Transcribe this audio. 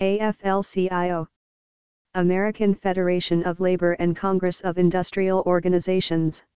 AFLCIO, American Federation of Labor and Congress of Industrial Organizations.